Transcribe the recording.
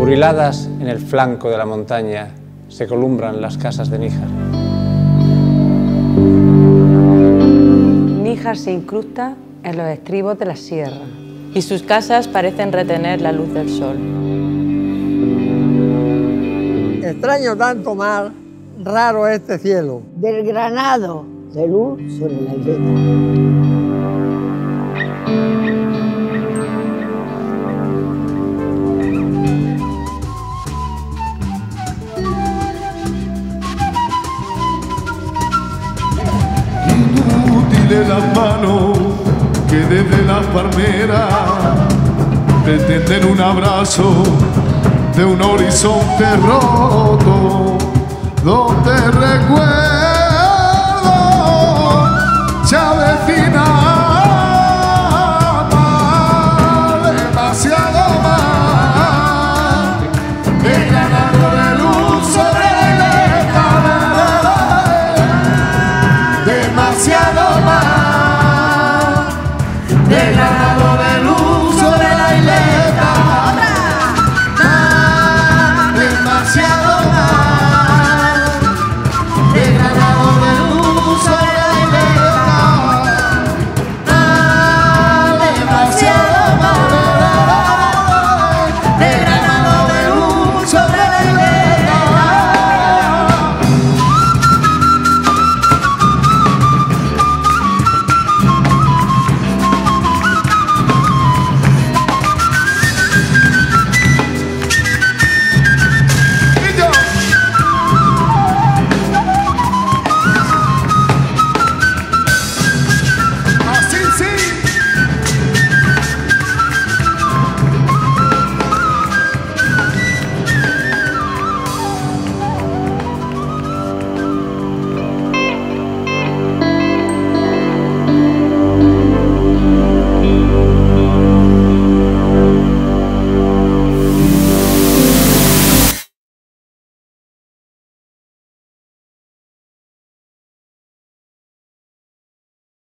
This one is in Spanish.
Apuriladas en el flanco de la montaña se columbran las casas de Níjar. Níjar se incrusta en los estribos de la sierra. Y sus casas parecen retener la luz del sol. Extraño tanto mar, raro este cielo. Del granado de luz sobre la higuera. Inútiles las manos que desde las palmeras pretenden un abrazo de un horizonte roto, donde recuerdo ya